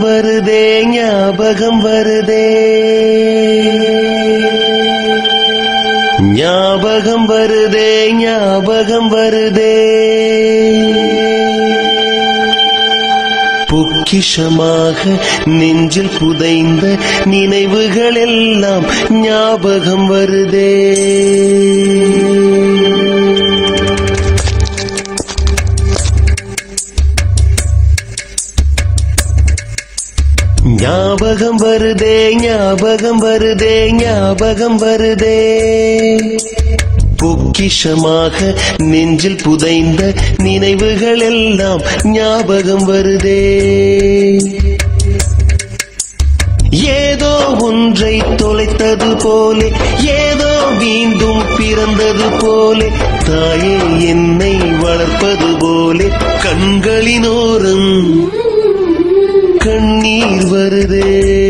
வருதே ஞாபகம் வருதே ஞாபகம் வருதே ஞாபகம் வருதே பொக்கிஷமாக நெஞ்சில் புதைந்த நினைவுகள் எல்லாம் ஞாபகம் வருதே ஞாபகம் வருதே ஞாபகம் வருதே ஞாபகம் வருதே பொக்கிஷமாக நெஞ்சில் புதைந்த நினைவுகள் எல்லாம் ஞாபகம் வருதே ஏதோ ஒன்றை தொலைத்தது போலே ஏதோ மீண்டும் பிறந்தது போலே தாயே என்னை வளர்ப்பது போலே கண்களினோரம் கண்ணீர் வருதே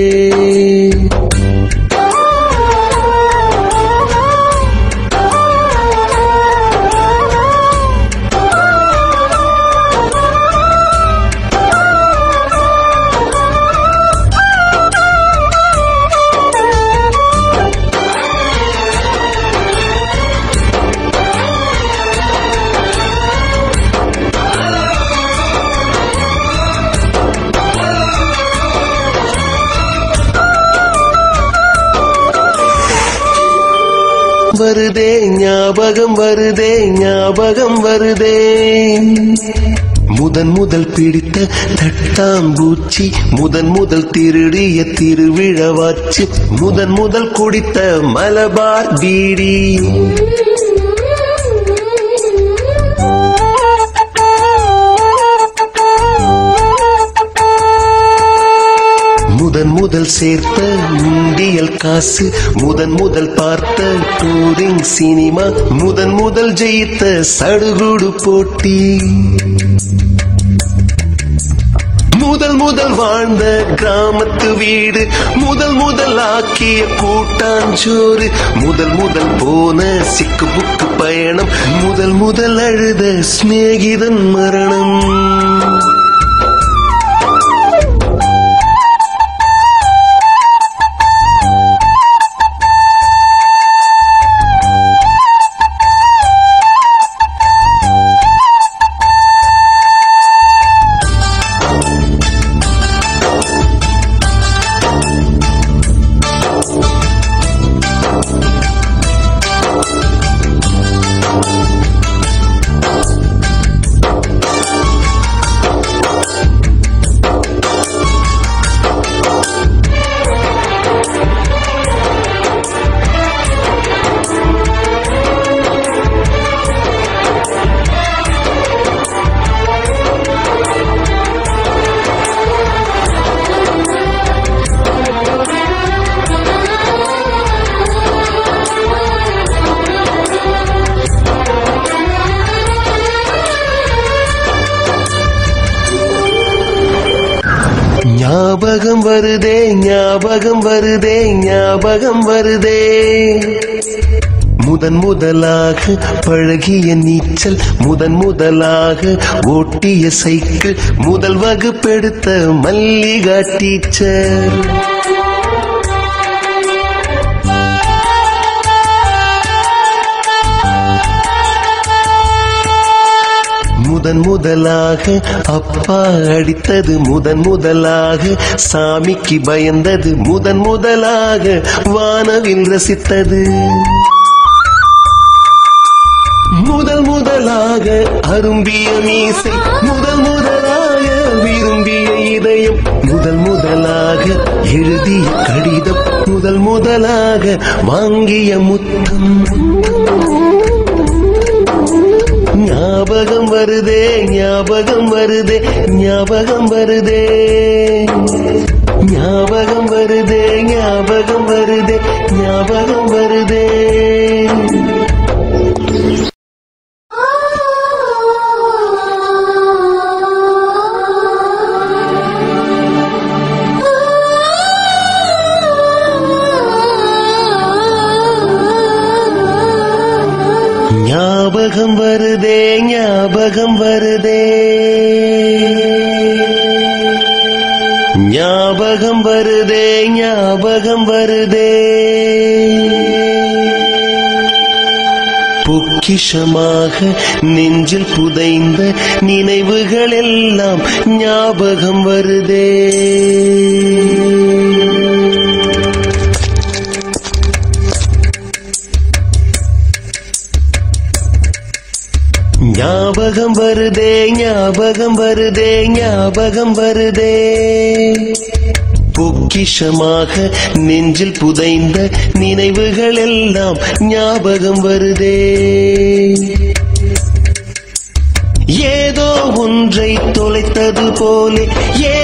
வருதே ஞாபகம் வருதே ஞாபகம் வருதே முதல் பிடித்த தட்டாம்பூச்சி முதல் திருடிய திருவிழவாச்சு முதல் குடித்த மலபார் பீடி முதல் சேர்த்த முண்டியல் காசு முதல் பார்த்த டூரிங் சினிமா முதல் ஜெயித்த சடுகுடு போட்டி முதல் வாழ்ந்த கிராமத்து வீடு முதல் ஆக்கிய கூட்டாஞ்சோறு முதல் போன சிக்கு புக்கு பயணம் முதல் அழுத சிநேகிதன் மரணம் ஞாபகம் வருதே ஞாபகம் வருதே ஞாபகம் வருதே முதலாக பழகிய நீச்சல் முதலாக ஓட்டிய சைக்கிள் முதல் வகுப்பெடுத்த மல்லிகா டீச்சர் முதலாக அப்பா அடித்தது முதலாக சாமிக்கு பயந்தது முதலாக வானவில் ரசித்தது முதலாக அரும்பிய மீசை முதலாக விரும்பிய இதயம் முதலாக எழுதிய கடிதம் முதலாக வாங்கிய முத்தம் ஞாபகம் வருதே ஞாபகம் வருதே ஞாபகம் வருதே ஞாபகம் வருதே ஞாபகம் வருதே ஞாபகம் வருதே ஞாபகம் வருதே ஞாபகம் வருதே ஞாபகம் வருதே ஞாபகம் வருதே பொக்கிஷமாக நெஞ்சில் புதைந்த நினைவுகள் எல்லாம் ஞாபகம் வருதே. ஞாபகம் வருதே ஞாபகம் வருதே ஞாபகம் வருதே பொக்கிஷமாக நெஞ்சில் புதைந்த நினைவுகள் எல்லாம் ஞாபகம் வருதே. ஏதோ ஒன்றை தொலைத்தது போலே